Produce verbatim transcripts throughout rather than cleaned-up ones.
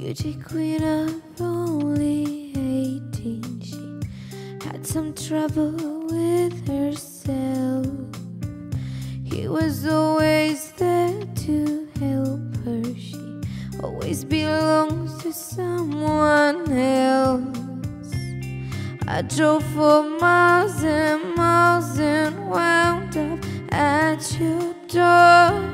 Beauty queen of only eighteen, she had some trouble with herself. He was always there to help her. She always belongs to someone else. I drove for miles and miles and wound up at your door.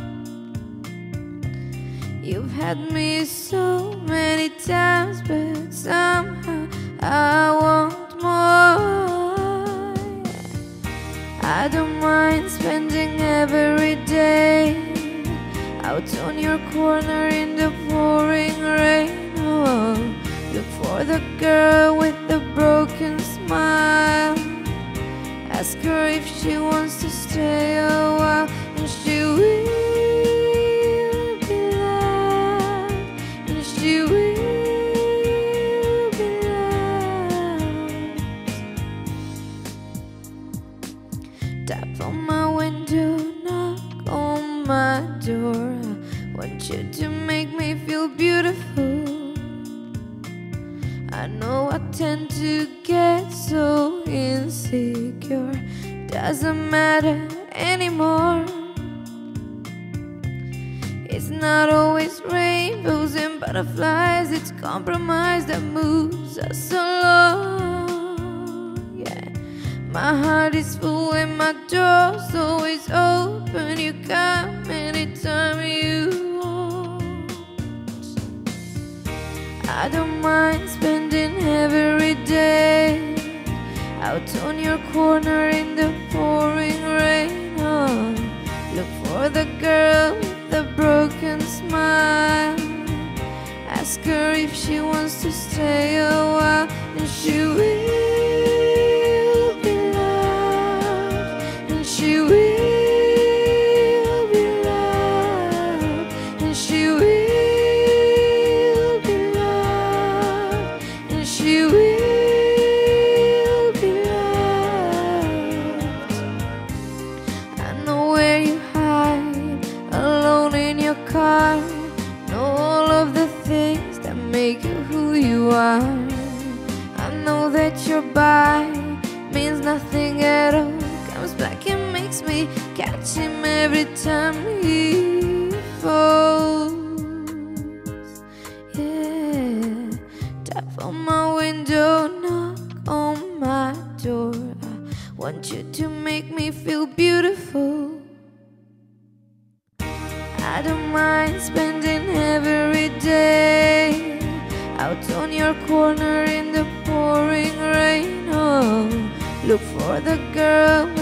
You've had me so many times, but somehow I want more. I don't mind spending every day out on your corner in the pouring rain. Oh, look for the girl with the broken smile. Ask her if she wants to stay a while, and she will. She will be loved. Tap on my window, knock on my door. I want you to make me feel beautiful. I know I tend to get so insecure. Doesn't matter anymore. It's not always rainbows and butterflies, it's compromise that moves us along. Yeah, my heart is full and my door's always open. You come anytime you want. I don't mind spending every day out on your corner in the pouring rain. Oh, look for the girl with the broken smile. Ask her if she wants to stay a while, and she will be loved, and she will be loved, and she will be loved, and she will be loved. I know where you hide, alone in your car. Know all of the things that make you who you are. I know that your bye means nothing at all. Comes back and makes me catch him every time he falls. Yeah, tap on my window, knock on my door. I want you to make me feel beautiful. I don't mind spending every day out on your corner in the pouring rain. Oh, look for the girl